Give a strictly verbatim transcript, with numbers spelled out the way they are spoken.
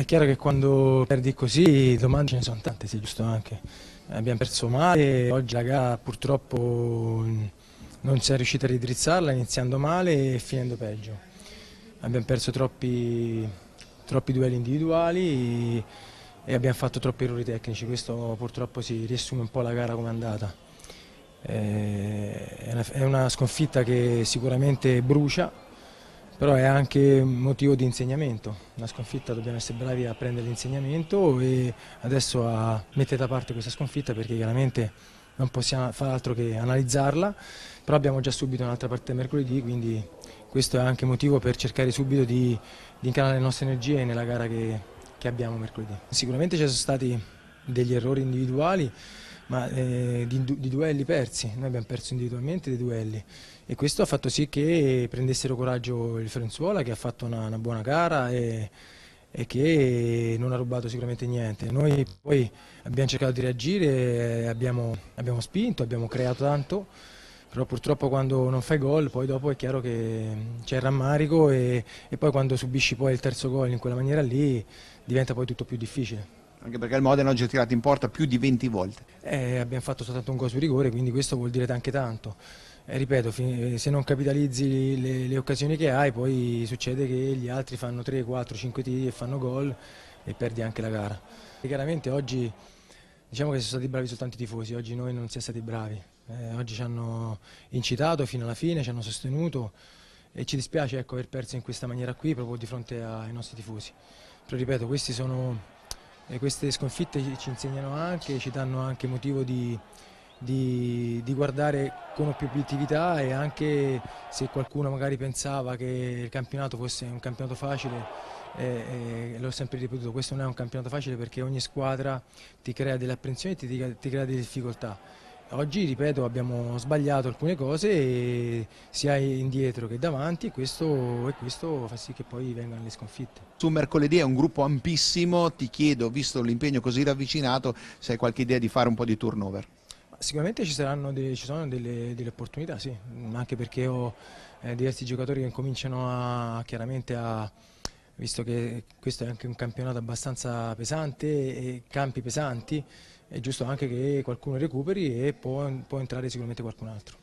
È chiaro che quando perdi così domande ce ne sono tante, sì, giusto anche. Abbiamo perso male, oggi la gara purtroppo non si è riuscita a ridrizzarla iniziando male e finendo peggio. Abbiamo perso troppi, troppi duelli individuali e abbiamo fatto troppi errori tecnici, questo purtroppo si riassume un po' la gara come è andata. Eh, È una, è una sconfitta che sicuramente brucia, però è anche un motivo di insegnamento. Una sconfitta dobbiamo essere bravi a prendere l'insegnamento e adesso a mettere da parte questa sconfitta perché chiaramente non possiamo fare altro che analizzarla, però abbiamo già subito un'altra partita mercoledì, quindi questo è anche motivo per cercare subito di, di incanalare le nostre energie nella gara che, che abbiamo mercoledì. Sicuramente ci sono stati degli errori individuali, ma eh, di, di duelli persi, noi abbiamo perso individualmente dei duelli e questo ha fatto sì che prendessero coraggio il Fiorenzuola che ha fatto una, una buona gara e, e che non ha rubato sicuramente niente. Noi poi abbiamo cercato di reagire, abbiamo, abbiamo spinto, abbiamo creato tanto, però purtroppo quando non fai gol poi dopo è chiaro che c'è il rammarico e, e poi quando subisci poi il terzo gol in quella maniera lì diventa poi tutto più difficile. Anche perché il Modena oggi ha tirato in porta più di venti volte. Eh, abbiamo fatto soltanto un gol su rigore, quindi questo vuol dire anche tanto. Eh, ripeto, se non capitalizzi le, le occasioni che hai, poi succede che gli altri fanno tre, quattro, cinque tiri e fanno gol e perdi anche la gara. E chiaramente oggi diciamo che sono stati bravi soltanto i tifosi, oggi noi non siamo stati bravi. Eh, oggi ci hanno incitato fino alla fine, ci hanno sostenuto e ci dispiace ecco, aver perso in questa maniera qui proprio di fronte ai nostri tifosi. Però ripeto, questi sono... E queste sconfitte ci insegnano anche, ci danno anche motivo di, di, di guardare con più obiettività e anche se qualcuno magari pensava che il campionato fosse un campionato facile, eh, eh, l'ho sempre ripetuto, questo non è un campionato facile perché ogni squadra ti crea delle apprensioni e ti, ti crea delle difficoltà. Oggi, ripeto, abbiamo sbagliato alcune cose e sia indietro che davanti e questo, e questo fa sì che poi vengano le sconfitte. Su mercoledì è un gruppo ampissimo, ti chiedo, visto l'impegno così ravvicinato, se hai qualche idea di fare un po' di turnover. Sicuramente ci saranno delle, ci sono delle, delle opportunità, sì, anche perché ho eh, diversi giocatori che cominciano a, chiaramente a, visto che questo è anche un campionato abbastanza pesante e campi pesanti, è giusto anche che qualcuno recuperi e può, può entrare sicuramente qualcun altro.